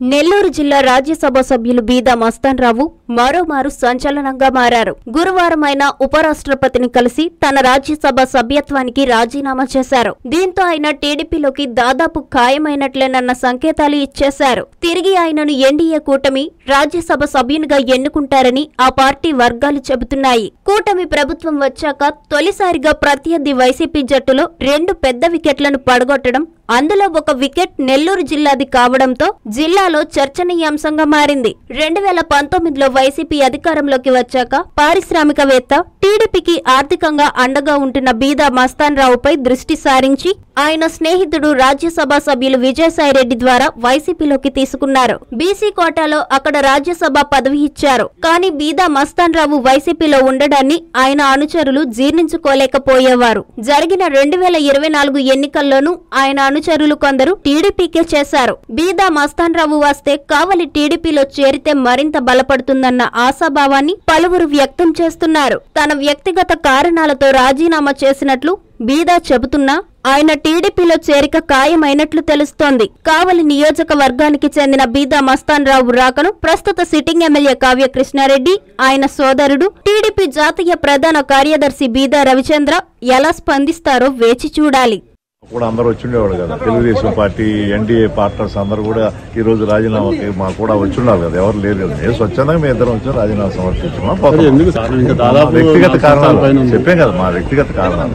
నెల్లూరు జిల్లా రాజ్యసభ సభ్యులు బీదా మస్తాన్ రావు మరోమారు సంచలనంగా మారారు. గురువారం ఆయన ఉపరాష్ట్రపతిని కలిసి తన రాజ్యసభ సభ్యత్వానికి రాజీనామా చేశారు. దీంతో ఆయన టీడీపీలోకి దాదాపు ఖాయమైనట్లేనన్న సంకేతాలు ఇచ్చేశారు. తిరిగి ఆయనను ఎన్డీఏ కూటమి రాజ్యసభ సభ్యునిగా ఎన్నుకుంటారని ఆ పార్టీ వర్గాలు చెబుతున్నాయి. కూటమి ప్రభుత్వం వచ్చాక తొలిసారిగా ప్రత్యర్థి వైసీపీ జట్టులో 2 పెద్ద వికెట్లను పడగొట్టడం, అందులో ఒక వికెట్ నెల్లూరు జిల్లాది కావడంతో జిల్లాలో చర్చనీయాంశంగా మారింది. 2019లో వైసీపీ అధికారంలోకి వచ్చాక పారిశ్రామికవేత్త, టీడీపీకి ఆర్థికంగా అండగా ఉంటున్న బీదా మస్తాన్ రావుపై దృష్టి సారించి ఆయన స్నేహితుడు రాజ్యసభ సభ్యులు విజయసాయిరెడ్డి ద్వారా వైసీపీలోకి తీసుకున్నారు. బీసీ కోటాలో అక్కడ రాజ్యసభ పదవి ఇచ్చారు. కానీ బీదా మస్తాన్ రావు వైసీపీలో ఉండడాన్ని ఆయన అనుచరులు జీర్ణించుకోలేకపోయేవారు. జరిగిన 2024 ఎన్నికల్లోనూ ఆయన అనుచరులు కొందరు టీడీపీకే చేశారు. బీదా మస్తాన్ రావు వస్తే కావలి టీడీపీలో చేరితే మరింత బలపడుతుందన్న ఆశాభావాన్ని పలువురు వ్యక్తం చేస్తున్నారు. తన వ్యక్తిగత కారణాలతో రాజీనామా చేసినట్లు బీదా చెబుతున్నా ఆయన టీడీపీలో చేరిక ఖాయమైనట్లు తెలుస్తోంది. కావలి నియోజకవర్గానికి చెందిన బీదా మస్తాన్ రావు రాకను ప్రస్తుత సిట్టింగ్ ఎమ్మెల్యే కావ్య కృష్ణారెడ్డి, ఆయన సోదరుడు టీడీపీ జాతీయ ప్రధాన కార్యదర్శి బీదా రవిచంద్ర ఎలా స్పందిస్తారో వేచి చూడాలి. కూడా అందరూ వచ్చిండేవాడు కదా, తెలుగుదేశం పార్టీ ఎన్డీఏ పార్ట్నర్స్ అందరూ కూడా ఈ రోజు రాజీనామాకి మాకు కూడా వచ్చిన్నారు కదా, ఎవరు లేదు కదా. నేను స్వచ్ఛందంగా మేము ఇద్దరం వచ్చి రాజీనామా సమర్పించుకున్నాం. వ్యక్తిగత కారణాలు చెప్పాం కదా, మా వ్యక్తిగత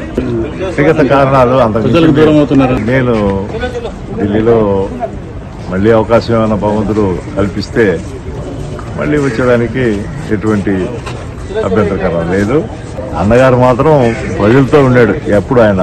కారణాలు అంత. నేను ఢిల్లీలో మళ్ళీ అవకాశం ఏమైనా భగవంతుడు కల్పిస్తే మళ్ళీ వచ్చేదానికి ఎటువంటి అభ్యంతరకరం లేదు. అన్నగారు మాత్రం ప్రజలతో ఉన్నాడు ఎప్పుడు. ఆయన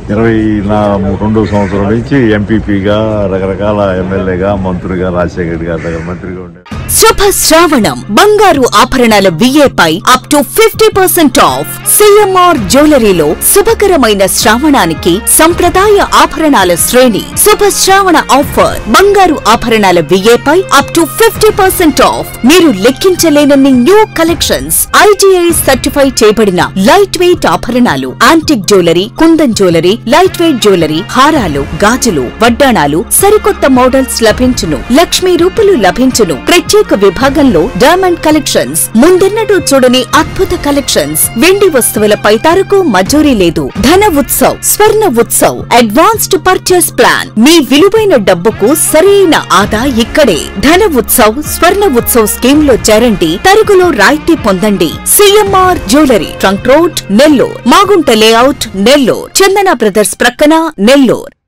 22 సంవత్సరాల నుంచి ఎంపీపీగా, రకరకాల ఎమ్మెల్యేగా, మంత్రిగా, రాజశేఖర్ గారి దగ్గర మంత్రిగా ఉండే. శుభ శ్రావణం బంగారు ఆభరణాల విఏపై అప్ టు 50% ఆఫ్. సిఎంఆర్ జ్యువెలరీలో శుభకరమైన శ్రావణానికి సంప్రదాయ ఆభరణాల శ్రేణి. శుభ శ్రావణ ఆఫర్ బంగారు ఆభరణాల విఏపై అప్ టు 50% ఆఫ్. మీరు లెక్కించలేనన్ని న్యూ కలెక్షన్స్, ఐజీఐ సర్టిఫై చేయబడిన లైట్ వెయిట్ ఆభరణాలు, antique jewellery, kundan jewellery, light weight jewellery, హారాలు, గాజులు, వడ్డాణాలు, సరికొత్త మోడల్స్ లభించును. లక్ష్మీ రూపులు లభించును. ప్రత్యేక విభాగంలో డైమండ్ కలెక్షన్స్, ముందెన్నడూ చూడని అద్భుత కలెక్షన్స్. వెండి వస్తువులపై తరకు మజూరీ లేదు. Dhana Utsav, Swarna Utsav, advanced purchase plan. మీ విలువైన డబ్బుకు సరైన ఆదా ఇక్కడే. ధన ఉత్సవ్, స్వర్ణ ఉత్సవ్ స్కీమ్ లో చేరండి. తరుగులో రాయితీ పొందండి. CMR jewellery, trunk road, Nellore. Magunta layout, Nellore. Chandana brothers ప్రక్కన, నెల్లూరు.